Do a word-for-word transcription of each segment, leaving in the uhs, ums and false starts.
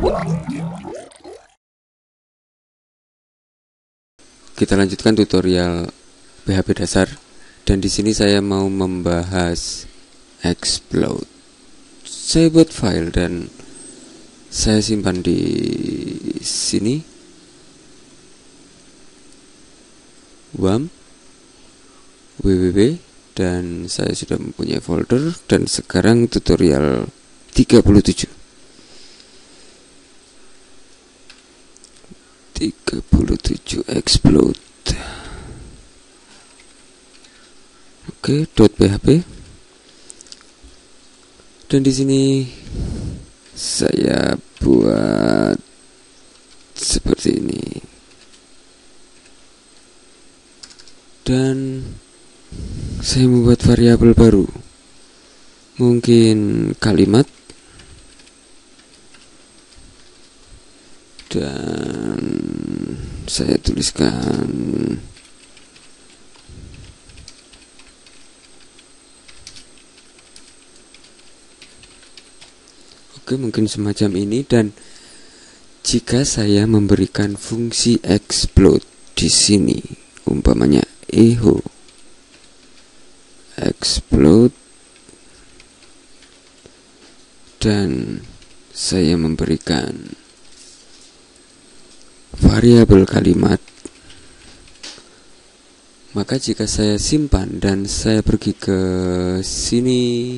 Kita lanjutkan tutorial P H P dasar, dan di sini saya mau membahas explode. Saya buat file dan saya simpan di sini. wam www, dan saya sudah mempunyai folder, dan sekarang tutorial tiga puluh tujuh tiga puluh tujuh explode. Oke, .php. Dan di sini saya buat seperti ini. Dan saya membuat variabel baru, mungkin kalimat, dan saya tuliskan oke, mungkin semacam ini. Dan jika saya memberikan fungsi explode di sini, umpamanya echo explode, dan saya memberikan variabel kalimat, maka jika saya simpan dan saya pergi ke sini,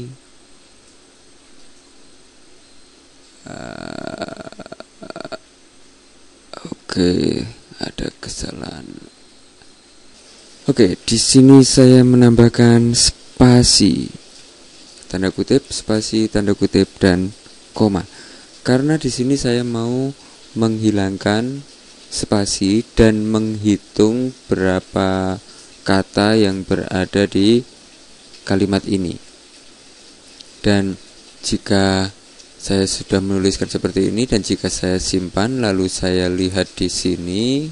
uh, oke, okay, ada kesalahan. Oke, di sini saya menambahkan spasi, tanda kutip, spasi, tanda kutip, dan koma. Karena di sini saya mau menghilangkan spasi dan menghitung berapa kata yang berada di kalimat ini. Dan jika saya sudah menuliskan seperti ini, dan jika saya simpan lalu saya lihat di sini,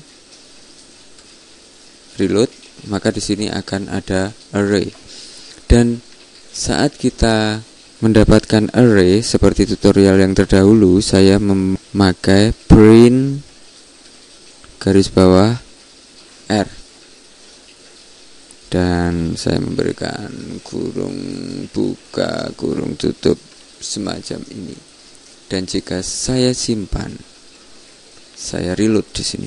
reload, maka di sini akan ada array. Dan saat kita mendapatkan array seperti tutorial yang terdahulu, saya memakai print garis bawah R, dan saya memberikan kurung buka, kurung tutup, semacam ini. Dan jika saya simpan, saya reload di sini,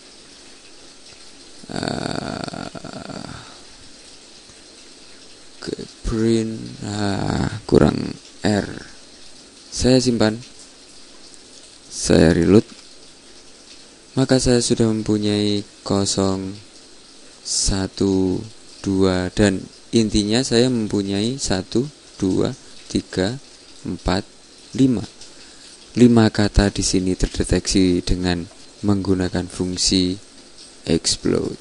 uh, ke print uh, kurang R, saya simpan, saya reload, maka saya sudah mempunyai nol, satu, dua, dan intinya saya mempunyai satu, dua, tiga, empat, lima. lima kata di sini terdeteksi dengan menggunakan fungsi explode.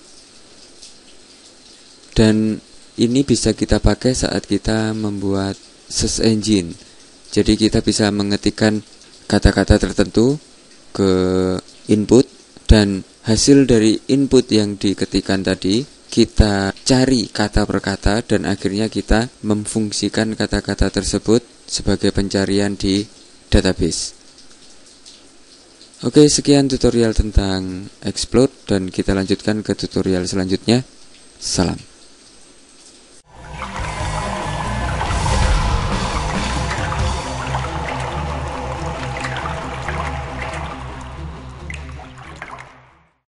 Dan ini bisa kita pakai saat kita membuat search engine. Jadi kita bisa mengetikkan kata-kata tertentu ke input, dan hasil dari input yang diketikkan tadi kita cari kata per kata, dan akhirnya kita memfungsikan kata-kata tersebut sebagai pencarian di database. Oke, sekian tutorial tentang explode, dan kita lanjutkan ke tutorial selanjutnya. Salam.